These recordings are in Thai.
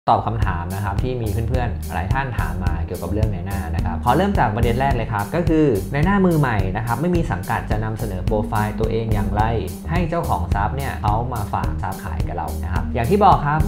ตอบคำถามนะครับที่มีเพื่อนๆหลายท่านถามมาเกี่ยวกับเรื่องในหน้านะครับขอเริ่มจากประเด็นแรกเลยครับก็คือในหน้ามือใหม่นะครับไม่มีสังกัดจะนำเสนอโปรไฟล์ตัวเองอย่างไรให้เจ้าของทรัพย์เนี่ยเขามาฝากทรัพย์ขายกับเรานะครับอย่างที่บอกครับ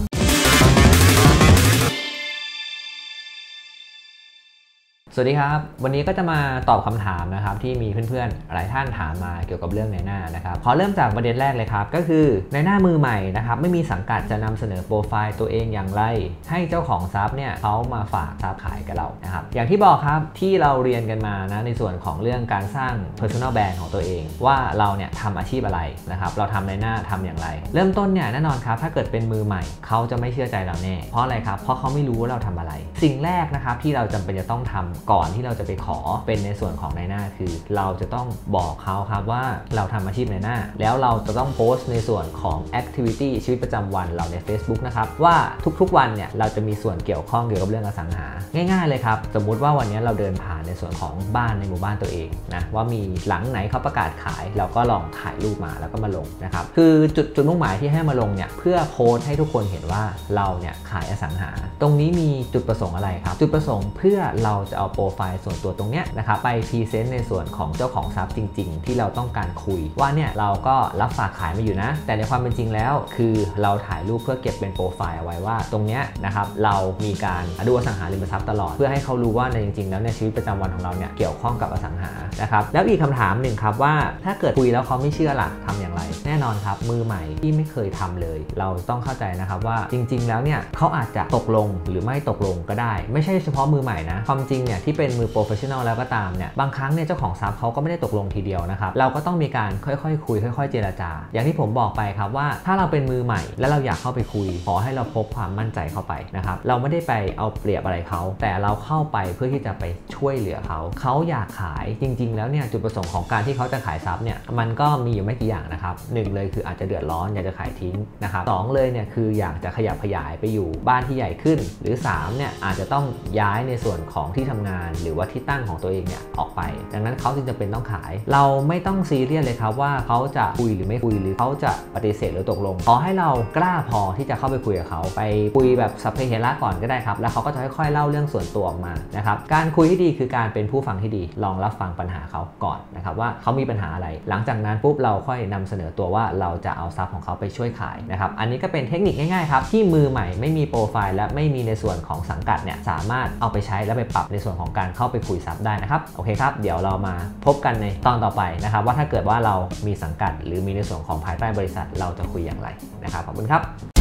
สวัสดีครับวันนี้ก็จะมาตอบคำถามนะครับที่มีเพื่อนๆหลายท่านถามมาเกี่ยวกับเรื่องในหน้านะครับขอเริ่มจากประเด็นแรกเลยครับก็คือในหน้ามือใหม่นะครับไม่มีสังกัดจะนำเสนอโปรไฟล์ตัวเองอย่างไรให้เจ้าของทรัพย์เนี่ยเขามาฝากทรัพย์ขายกับเรานะครับอย่างที่บอกครับที่เราเรียนกันมานะในส่วนของเรื่องการสร้าง personal brand ของตัวเองว่าเราเนี่ยทำอาชีพอะไรนะครับเราทำในหน้าทำอย่างไรเริ่มต้นเนี่ยแน่นอนครับถ้าเกิดเป็นมือใหม่เขาจะไม่เชื่อใจเราแน่เพราะอะไรครับเพราะเขาไม่รู้ว่าเราทำอะไรสิ่งแรกนะครับที่เราจำเป็นจะต้องทำก่อนที่เราจะไปขอเป็นในส่วนของในหน้าคือเราจะต้องบอกเขาครับว่าเราทำอาชีพในหน้าแล้วเราจะต้องโพสต์ในส่วนของ activity ชีวิตประจำวันเราใน Facebook นะครับว่าทุกๆวันเนี่ยเราจะมีส่วนเกี่ยวข้องเกี่ยวกับเรื่องอสังหาง่ายๆเลยครับสมมุติว่าวันนี้เราเดินผ่านในส่วนของบ้านในหมู่บ้านตัวเองนะว่ามีหลังไหนเขาประกาศขายเราก็ลองถ่ายรูปมาแล้วก็มาลงนะครับคือจุดมุ่งหมายที่ให้มาลงเนี่ยเพื่อโพสต์ให้ทุกคนเห็นว่าเราเนี่ยขายอสังหาตรงนี้มีจุดประสงค์อะไรครับจุดประสงค์เพื่อเราจะเอาโปรไฟล์ส่วนตัวตรงเนี้ยนะครับไปพรีเซนต์ในส่วนของเจ้าของทรัพย์จริงๆที่เราต้องการคุยว่าเนี่ยเราก็รับฝากขายมาอยู่นะแต่ในความเป็นจริงแล้วคือเราถ่ายรูปเพื่อเก็บเป็นโปรไฟล์เอาไว้ว่าตรงเนี้ยนะครับเรามีการดูอสังหาริมทรัพย์ตลอดเพื่อให้เขารู้ว่าในจริงๆแล้วเนี่ยชีวิตประจำวันของเราเนี่ยเกี่ยวข้องกับอสังหานะครับแล้วอีกคำถามหนึ่งครับว่าถ้าเกิดคุยแล้วเขาไม่เชื่อล่ะทำอย่างไรแน่นอนครับมือใหม่ที่ไม่เคยทำเลยเราต้องเข้าใจนะครับว่าจริงๆแล้วเนี่ยเขาอาจจะตกลงหรือไม่ตกลงก็ได้ไม่ใช่เฉพาะมือใหม่นะความจริงเนี่ยที่เป็นมือโปรเฟชชั่นอลแล้วก็ตามเนี่ยบางครั้งเนี่ยเจ้าของทรัพย์เขาก็ไม่ได้ตกลงทีเดียวนะครับเราก็ต้องมีการค่อยๆคุยค่อยๆเจรจาอย่างที่ผมบอกไปครับว่าถ้าเราเป็นมือใหม่แล้วเราอยากเข้าไปคุยขอให้เราพกความมั่นใจเข้าไปนะครับเราไม่ได้ไปเอาเปรียบอะไรเขาแต่เราเข้าไปเพื่อที่จะไปช่วยเหลือเขาอยากขายจริงๆแล้วเนี่ยจุดประสงค์ของการที่เขาจะขายทรัพย์เนี่ยมันก็มีอยู่ไม่กี่อย่างนะครับหนึ่งเลยคืออาจจะเดือดร้อนอยากจะขายทิ้งนะครับสองเลยเนี่ยคืออยากจะขยับขยายไปอยู่บ้านที่ใหญ่ขึ้นหรือ3เนี่ยอาจจะต้องย้ายในส่วนของที่ทำงานหรือว่าที่ตั้งของตัวเองเนี่ยออกไปดังนั้นเขาจึงจะเป็นต้องขายเราไม่ต้องซีเรียสเลยครับว่าเขาจะคุยหรือไม่คุยหรือเขาจะปฏิเสธหรือตกลงขอให้เรากล้าพอที่จะเข้าไปคุยกับเขาไปคุยแบบสัพเพเหระก่อนก็ได้ครับแล้วเขาก็จะค่อยๆเล่าเรื่องส่วนตัวออกมานะครับการคุยที่ดีคือการเป็นผู้ฟังที่ดีลองรับฟังปัญหาเขาก่อนนะครับว่าเขามีปัญหาอะไรหลังจากนั้นปุ๊บเราค่อยนำเสนอตัวว่าเราจะเอาทรัพย์ของเขาไปช่วยขายนะครับอันนี้ก็เป็นเทคนิคง่ายๆครับที่มือใหม่ไม่มีโปรไฟล์และไม่มีในส่วนของสังกัดเนี่ยสามารถเอาไปใช้และไปปรับในส่วนของการเข้าไปคุยทรัพย์ได้นะครับโอเคครับเดี๋ยวเรามาพบกันในตอนต่อไปนะครับว่าถ้าเกิดว่าเรามีสังกัดหรือมีในส่วนของภายใต้บริษัทเราจะคุยอย่างไรนะครับขอบคุณครับ